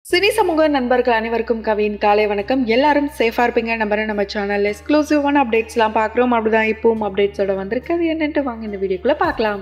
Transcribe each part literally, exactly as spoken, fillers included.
Cine சமூக நண்பர்கள் அனைவருக்கும் கவியின் காலை வணக்கம். எல்லாரும் சேஃபா இருப்பீங்க நம்புற நம்ம சேனல்ல எக்ஸ்க்ளூசிவான அப்டேட்ஸ்லாம் பார்க்குறோம். அப்படிதான் இப்பவும் அப்டேட்ஸோட வந்திருக்கு. அது என்னன்ட்டு வாங்க இந்த வீடியோக்குள்ள பார்க்கலாம்.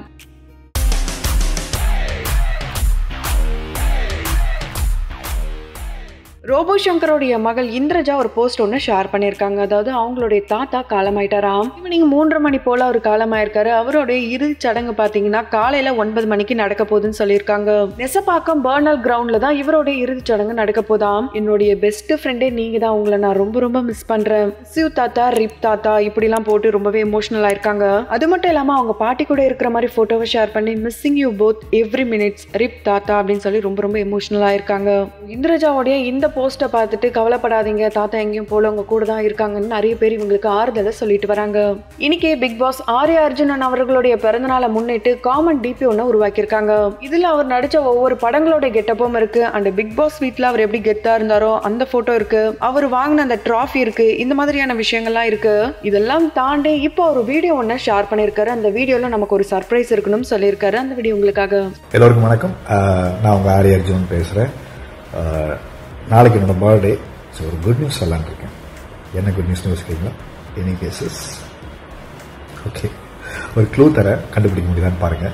ரோபோ ஷங்கரோடைய மகள் இந்திரஜா ஒரு போஸ்ட் ஒன்று ஷேர் பண்ணியிருக்காங்க. அதாவது அவங்களுடைய தாத்தா காலமாயிட்டாராம். ஈவினிங் மூன்றரை மணி போல அவர் காலமாயிருக்காரு. அவருடைய இறுதி சடங்கு பார்த்தீங்கன்னா காலையில ஒன்பது மணிக்கு நடக்க போகுதுன்னு சொல்லியிருக்காங்க. நெசப்பாக்கம் பர்னல் கிரவுண்ட்ல தான் இவருடைய இறுதி சடங்கு நடக்க போதாம். என்னுடைய பெஸ்ட் ஃப்ரெண்டே நீங்க தான், உங்களை நான் ரொம்ப ரொம்ப மிஸ் பண்றேன். சிவ் தாத்தா, ரிப் தாத்தா இப்படிலாம் போட்டு ரொம்பவே எமோஷனல் ஆயிருக்காங்க. அது மட்டும் இல்லாம அவங்க பாட்டி கூட இருக்கிற மாதிரி போட்டோவை ஷேர் பண்ணி missing you both every minutes RIP தாத்தா அப்படின்னு சொல்லி ரொம்ப ரொம்ப எமோஷனல் ஆயிருக்காங்க. இந்திரஜாவுடைய இந்த போஸ்ட்டை பார்த்துட்டு கவலைப்படாதீங்க, தாத்தா எங்கேயும் போல உங்க கூட தான் இருக்காங்கன்னு நிறைய பேர் இவங்களுக்கு ஆறுதலை சொல்லிட்டு வராங்க. இன்னைக்கு பிக் பாஸ் ஆர்யா அர்ஜுனன் அவர்களுடைய பிறந்தநாளை முன்னிட்டு காமன் டிபி ஒன்று உருவாக்கியிருக்காங்க. இதுல அவர் நடிச்ச ஒவ்வொரு படங்களோட கெட்டப்பும் இருக்கு. அண்ட் பிக் பாஸ் வீட்ல அவர் எப்படி கெத்தா இருந்தாரோ அந்த போட்டோ இருக்கு, அவர் வாங்கின அந்த டிராஃபி இருக்கு, இந்த மாதிரியான விஷயங்கள்லாம் இருக்கு. இதெல்லாம் தாண்டி இப்போ ஒரு வீடியோ ஒன்று ஷேர் பண்ணியிருக்காரு. அந்த வீடியோல நமக்கு ஒரு சர்ப்ரைஸ் இருக்கணும்னு சொல்லியிருக்காரு. அந்த வீடியோ உங்களுக்காக. எல்லோருக்கும் வணக்கம். நான் உங்க ஆர்யா அர்ஜுனன் பேசுறேன். நாளைக்கு என்னோட பர்த்டே. ஸோ ஒரு குட் நியூஸ் சொல்லலான்னு இருக்கேன். என்ன குட் நியூஸ்னு யோசிக்கிறீங்களா? எனி கேசஸ் ஓகே, ஒரு க்ளூ தர கண்டுபிடிக்க முடியுதான்னு பாருங்க.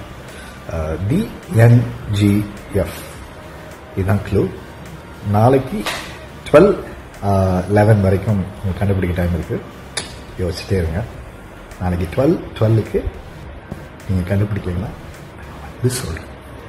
டிஎன்ஜிஎஃப் இதுதான் க்ளூ. நாளைக்கு டுவெல் லெவன் வரைக்கும் உங்களுக்கு கண்டுபிடிக்க டைம் இருக்கு. யோசிச்சுட்டே இருங்க. நாளைக்கு டுவெல் டுவெல்லுக்கு நீங்கள் கண்டுபிடிக்கீங்களா இது சொல்கிறேன்.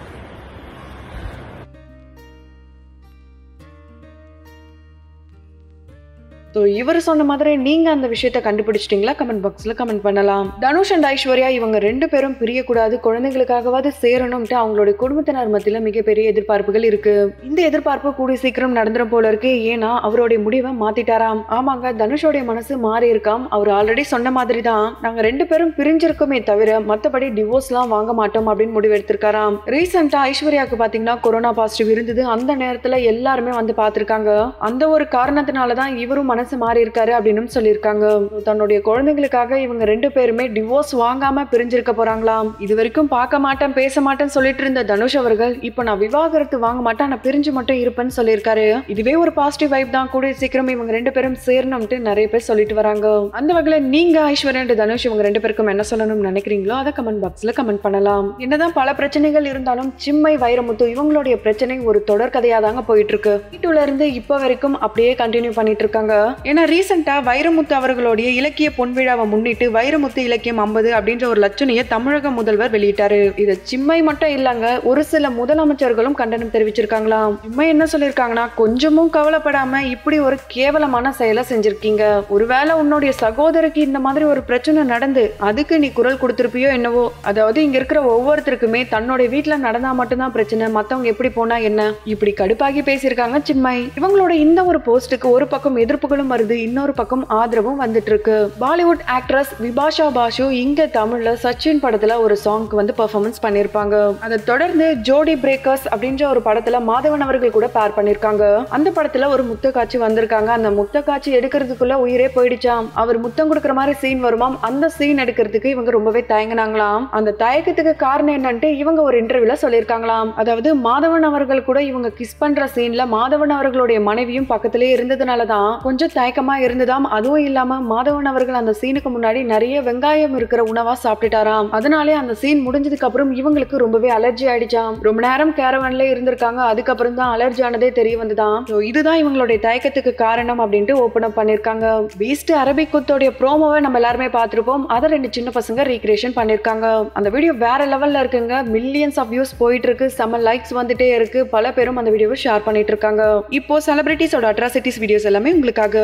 இவர் சொன்ன மாதிரி நீங்க அந்த விஷயத்த கண்டுபிடிச்சிட்டீங்களா? கமெண்ட் பாக்ஸ்ல கமெண்ட் பண்ணலாம். தனுஷ் அண்ட் ஐஸ்வர்யா இவங்க ரெண்டு பேரும் பிரியக்கூடாது, குழந்தைகளுக்காகவாது சேரணும்ட்டு அவங்களுடைய குடும்பத்தினர் மத்தியில மிகப்பெரிய எதிர்பார்ப்புகள் இருக்கு. இந்த எதிர்பார்ப்பு கூடிய சீக்கிரம் நடந்துரும் போல இருக்கு. ஏன்னா அவருடைய முடிவை மாத்திட்டாராம். ஆமாங்க, தனுஷோடைய மனசு மாறி இருக்காம். அவர் ஆல்ரெடி சொன்ன மாதிரி தான் நாங்க ரெண்டு பேரும் பிரிஞ்சிருக்கோமே தவிர மத்தபடி டிவோர்ஸ் எல்லாம் வாங்க மாட்டோம் அப்படின்னு முடிவு எடுத்திருக்காராம். ரீசெண்டா ஐஸ்வர்யாவுக்கு பாத்தீங்கன்னா கொரோனா பாசிட்டிவ் இருந்தது. அந்த நேரத்துல எல்லாருமே வந்து பாத்திருக்காங்க. அந்த ஒரு காரணத்தினாலதான் இவரும் மனசு மாறி இருக்காரு அப்படின்னு சொல்லியிருக்காங்க. தன்னுடைய குழந்தைகளுக்காக இவங்க ரெண்டு பேருமே டிவோர்ஸ் வாங்காம பிரிஞ்சிருக்க போறாங்களாம். இது வரைக்கும் பார்க்க மாட்டேன் பேச மாட்டேன்னு சொல்லிட்டு இருந்த தனுஷ் அவர்கள் இப்ப நான் விவாகரத்து வாங்க மாட்டேன், நான் பிரிஞ்சு மட்டும் இருப்பேன்னு சொல்லியிருக்காரு. இதுவே ஒரு பாசிட்டிவ் வைப் தான். கூட சீக்கிரம் இவங்க ரெண்டு பேரும் சேரணும்ட்டு நிறைய பேர் சொல்லிட்டு வராங்க. அந்த வகையில நீங்க ஐஸ்வர்யா அண்ட் தனுஷ் இவங்க ரெண்டு பேருக்கும் என்ன சொல்லணும்னு நினைக்கிறீங்களோ அதை கமெண்ட் பாக்ஸ்ல கமெண்ட் பண்ணலாம். என்னதான் பல பிரச்சனைகள் இருந்தாலும் சிம்மை வைரமுத்து இவங்களுடைய பிரச்சனை ஒரு தொடர் கதையா தாங்க போயிட்டு இருக்கு. வீட்டுல இருந்து இப்ப வரைக்கும் அப்படியே கண்டினியூ பண்ணிட்டு இருக்காங்க. ஏன்னா ரீசெண்டா வைரமுத்து அவர்களுடைய இலக்கிய பொன்விழாவை முன்னிட்டு வைரமுத்து இலக்கியம் ஐம்பது அப்படின்ற ஒரு லட்சணையை தமிழக முதல்வர் வெளியிட்டாரு. இது சிம்மை மட்டும் இல்லங்க, ஒரு சில முதலமைச்சர்களும் கண்டனம் தெரிவிச்சிருக்காங்களாம். சிம்மை என்ன சொல்லிருக்காங்கன்னா, கொஞ்சமும் கவலைப்படாம இப்படி ஒரு கேவலமான செயலை செஞ்சிருக்கீங்க. ஒருவேளை உன்னுடைய சகோதரிக்கு இந்த மாதிரி ஒரு பிரச்சனை நடந்து அதுக்கு நீ குரல் கொடுத்திருப்பியோ என்னவோ. அதாவது இங்க இருக்கிற ஒவ்வொருத்தருக்குமே தன்னுடைய வீட்டுல நடந்தா மட்டும்தான் பிரச்சனை, மத்தவங்க எப்படி போனா என்ன, இப்படி கடுப்பாகி பேசியிருக்காங்க சிம்மை. இவங்களோட இந்த ஒரு போஸ்டுக்கு ஒரு பக்கம் எதிர்ப்புகளும் வருது, இன்னொரு பக்கம் ஆதரவும் வந்துட்டு இருக்கு. பாலிவுட் ஆக்ட்ரஸ் விபாஷா பாஷு இங்க தமிழ்ல சச்சின் படத்துல ஒரு சாங்க்கு வந்து பெர்ஃபார்மன்ஸ் பண்ணிருப்பாங்க. அதை தொடர்ந்து ஜோடி பிரேக்கர்ஸ் அப்படின்ற ஒரு படத்துல மாதவன் அவர்கள் கூட பேர் பண்ணிருக்காங்க. அந்த படத்துல ஒரு முத்த காட்சி வந்திருக்காங்க. அந்த முத்த காட்சி எடுக்கிறதுக்குள்ள உயிரே போயிடுச்சாம். அவர் முத்தம் கொடுக்குற மாதிரி சீன் வருமாம். அந்த சீன் எடுக்கிறதுக்கு இவங்க ரொம்பவே தயங்கினாங்களாம். அந்த தயக்கத்துக்கு காரணம் என்னன்ட்டு இவங்க ஒரு இன்டர்வியூல சொல்லியிருக்காங்களாம். அதாவது மாதவன் அவர்கள் கூட இவங்க கிஸ் பண்ற சீன்ல மாதவன் அவர்களுடைய மனைவியும் பக்கத்திலே இருந்ததுனாலதான் கொஞ்சம் தயக்கமா இருந்ததாம். அதுவும் இல்லாம மாதவன் அவர்கள் அந்த சீனுக்கு முன்னாடி நிறைய வெங்காயம் இருக்கிற உணவா சாப்பிட்டுட்டாராம். அதனாலே அந்த சீன் முடிஞ்சதுக்கு அப்புறம் இவங்களுக்கு ரொம்பவே அலர்ஜி ஆயிடுச்சாம். ரொம்ப நேரம் கேரவன்ல இருந்திருக்காங்க. அதுக்கப்புறம் தான் அலர்ஜி ஆனதே தெரிய வந்துதான். இதுதான் இவங்களுடைய தயக்கத்துக்கு காரணம் அப்படின்ட்டு ஓபன் அப் பண்ணிருக்காங்க. பீஸ்ட் அரபிக் குத்தோடைய ப்ரோமோவை நம்ம எல்லாருமே பார்த்திருப்போம். அதை ரெண்டு சின்ன பசங்க ரீக்ரியேஷன் பண்ணிருக்காங்க. அந்த வீடியோ வேற லெவல்ல இருக்குங்க. மில்லியன்ஸ் ஆஃப் வியூஸ் போயிட்டு இருக்கு. செம லைக்ஸ் வந்துட்டே இருக்கு. பல பேரும் அந்த வீடியோவை ஷேர் பண்ணிட்டு இருக்காங்க. இப்போ செலிபிரிட்டிஸோட அட்ராசிட்டிஸ் வீடியோஸ் எல்லாமே உங்களுக்காக.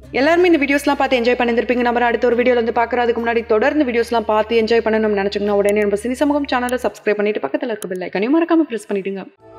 எல்லாருமே இந்த வீடியோஸ்லாம் பார்த்து என்ஜாய் பண்ணியிருப்பீங்க. நம்ம அடுத்த ஒரு வீடியோவில் வந்து பார்க்குற அதுக்கு முன்னாடி தொடர்ந்து வீடியோஸ்லாம் பார்த்து என்ஜாய் பண்ணணும்னு நினச்சிங்கன்னா உடனே நம்ம சினி சமூகம் சேனலை சப்ஸ்கிரைப் பண்ணிட்டு பக்கத்தில் இருக்க பெல் ஐக்கானையும் மறக்காம ப்ரெஸ் பண்ணிடுங்க.